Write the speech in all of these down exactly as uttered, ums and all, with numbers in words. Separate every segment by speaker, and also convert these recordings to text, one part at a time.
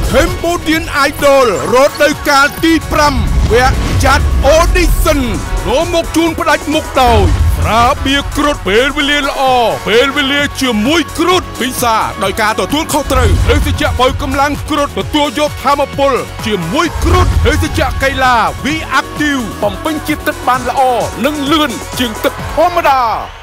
Speaker 1: Cambodian Idol រដូវកាលទីប្រាំវគ្គចាត់ Audition នាំមកជូនផ្ដាច់មុខដោយស្រាបៀរគ្រុឌពេលវេលាល្អពេលវេលាជាមួយគ្រុឌពិសាដោយការទទួលខុសត្រូវលើសច្ចៈបើកម្លាំងគ្រុឌទទួលយកធម៌ពលជាមួយគ្រុឌលើសច្ចៈកីឡា V Active បំពេញជាតិទឹកបានល្អនិងលឿនជាងទឹកធម្មតា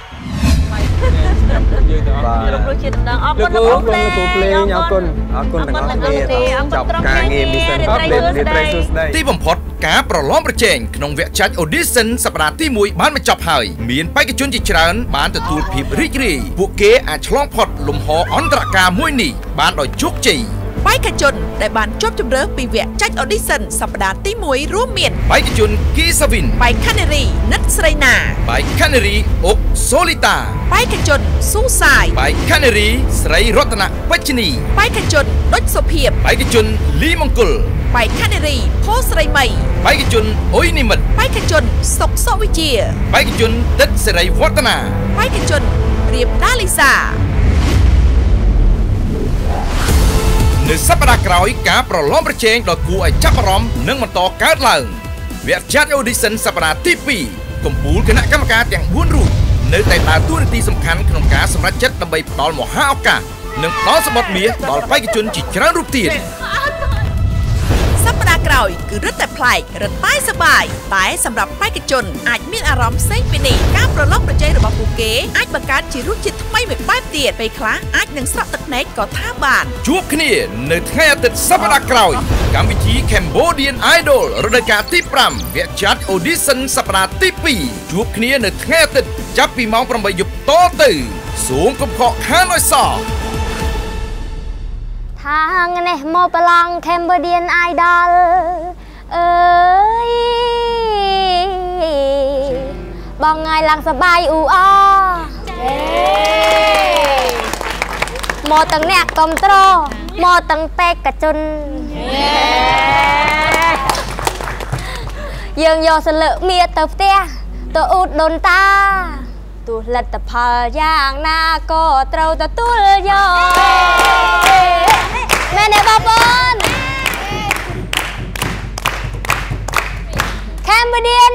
Speaker 1: លោកគ្រូជាតំណងអរគុណលោកគ្រូលោកគ្រូភ្លេងអរគុណអរគុណទាំងអស់គ្នាចប់ការងារមីសិនអត់លេបលេបត្រីសួស្ដីទីបំផុតការប្រឡងប្រជែងក្នុងវគ្គចាច់ Audition សប្តាហ៍ទីមួយបានបញ្ចប់ហើយមានបេក្ខជនជាច្រើនបានទទួលភាពរីករាយពួកគេអាចឆ្លងផុតលំហអន្តរការមួយនេះបានដោយជោគជ័យបេក្ខជនដែលបានជាប់ជម្រើសពីវគ្គចាច់ Audition សប្តាហ៍ទីមួយរួមមានបេក្ខជនគីសាវិនបេក្ខនារីនិតស្រីណាបេក្ខនារីអុកសូលីតាបេក្ខជនស៊ូសាយបេក្ខនារីស្រីរតនៈពេជ្ជនីបេក្ខជនដុចសុភាពបេក្ខជនលីមង្គលបេក្ខនារីផូស្រីមីបេក្ខជនអ៊ុយនិមិតបេក្ខជនសុកសុវិជាបេក្ខជនដិតសេរីវឌ្ឍនាបេក្ខជនរៀបដាលីសានៅសប្តាហ៍ក្រោយការប្រឡងប្រជែងដ៏គួរឲ្យចាប់អារម្មណ៍នឹងបន្តកើតឡើងវគ្គចាត់ Audition សប្តាហ៍ទីពីរកំពូលគណៈកម្មការទាំងបួនរូបនៅតែដើរតួនាទីសំខាន់ក្នុងការសម្រេចចិត្តដើម្បីផ្ដល់មហាឱកាសនិងផ្ដល់សម្បត្តិមាសដល់បេក្ខជនជាច្រើនរូបទៀតសប្តាហ៍ក្រោយគឺរឹតតែប្លែករឹតតែសប្បាយតែសម្រាប់បេក្ខជនអាចមានអារម្មណ៍ផ្សេងពីនេះការប្រឡងប្រជែងរបស់ពួកគេអាចបង្កើតជារសជាតិថ្មីមួយបែបទៀតពេលខ្លះអាចនឹងស្រក់ទឹកភ្នែកក៏ថាបានជួបគ្នានៅថ្ងៃអាទិត្យសប្តាហ៍ក្រោយកម្មវិធី Cambodian Idol រដូវកាលទីប្រាំវគ្គចាត់ Audition សប្តាហ៍ទីពីរជួបគ្នានៅថ្ងៃអាទិត្យចាប់ពីម៉ោងប្រាំបីយប់តទៅសូមកុំខកខានឲ្យសោះ
Speaker 2: ខាងនេះមកប្រឡង Cambodian Idol អើយបងថ្ងៃឡើងសបាយអ៊ូអមកទាំងអ្នកកំត្រមកទាំងបេក្ខជនយើងយកសន្លឹកមាសទៅផ្ទះទៅអ៊ូតដូនតាទោះលទ្ធផលយ៉ាងណាក៏ត្រូវទទួលយកមែនទេបងប្អូន Cambodian